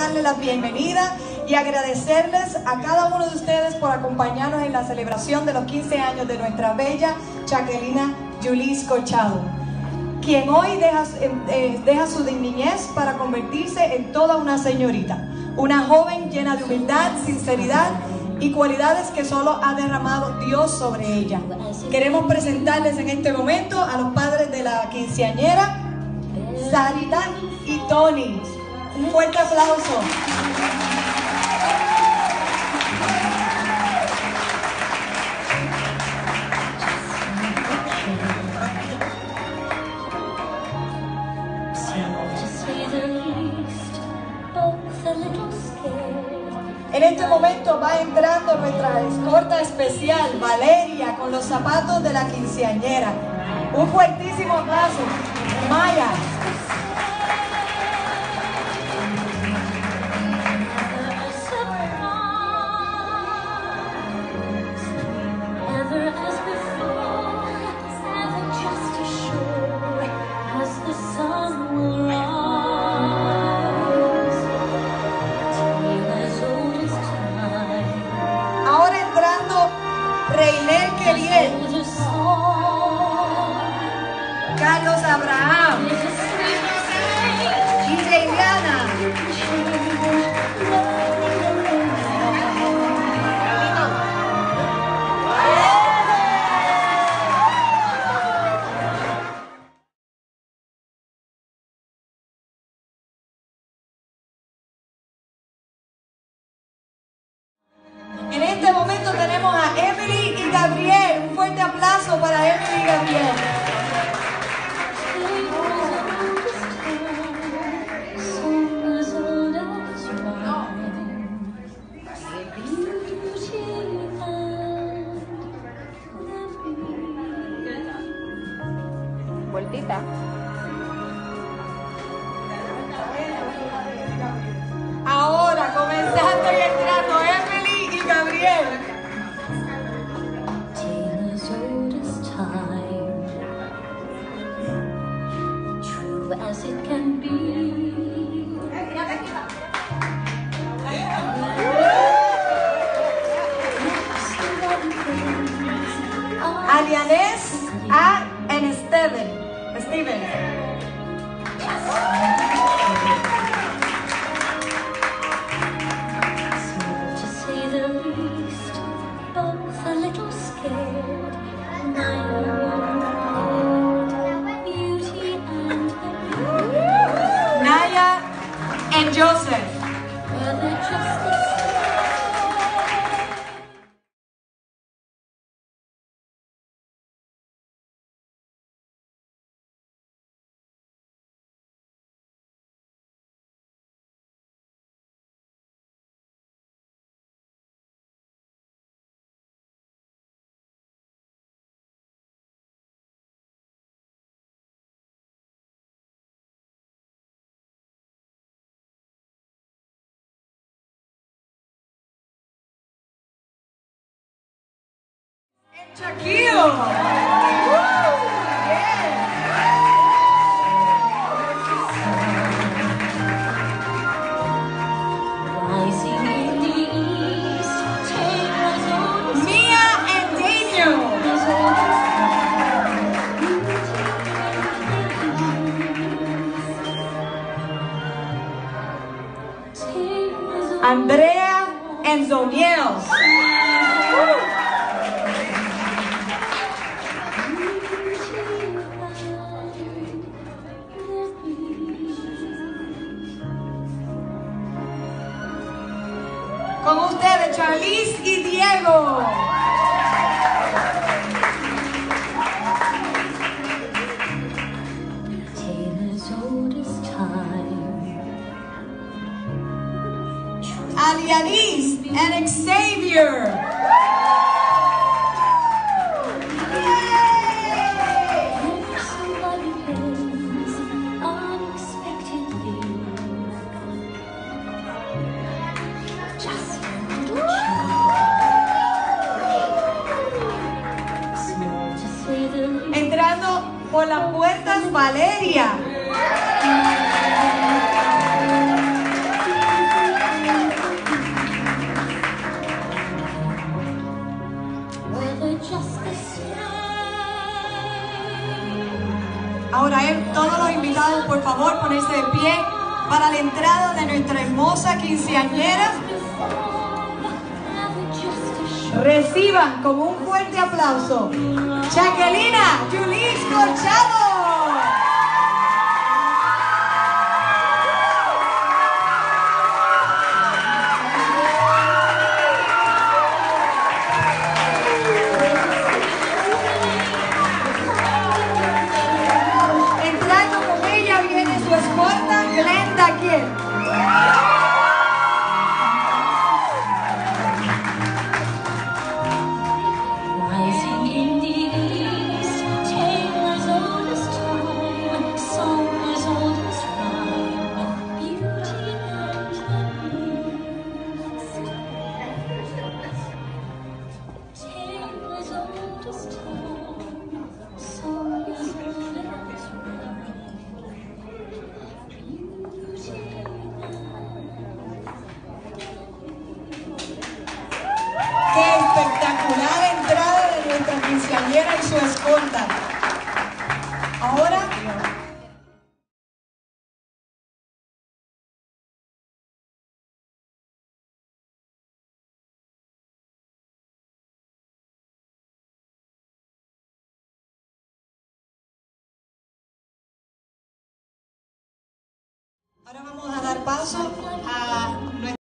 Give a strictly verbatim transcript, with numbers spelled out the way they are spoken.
darle la bienvenida y agradecerles a cada uno de ustedes por acompañarnos en la celebración de los quince años de nuestra bella Jacquelina Yulis Corchado, quien hoy deja, eh, deja su niñez para convertirse en toda una señorita, una joven llena de humildad, sinceridad y cualidades que solo ha derramado Dios sobre ella. Queremos presentarles en este momento a los padres de la quinceañera, Sarita y Tony. Un fuerte aplauso. En este momento va entrando nuestra escorta especial, Valeria, con los zapatos de la quinceañera. Un fuertísimo aplauso. Maya. Carlos Abraham y Liliana. En este momento tenemos a Emily y Gabriel. Un fuerte aplauso para Emily y Gabriel. Vueltita. Ahora comenzando y entrando Emily y Gabriel. Alianés A. en Steven. Steven. Naya and Joseph. Shaquille. Mia and Daniel. Andrea and Zoniel. Con ustedes, Charlize y Diego. Alianis and Xavier. Entrando por las puertas, Valeria. ponerse de pie para la entrada de nuestra hermosa quinceañera. Reciban con un fuerte aplauso Jacquelina Yulis Corchado. Entrando con ella viene su escolta Glenda Kiel. ¡Qué espectacular entrada de nuestra quinceañera y su escolta! Ahora, ahora vamos a dar paso a nuestra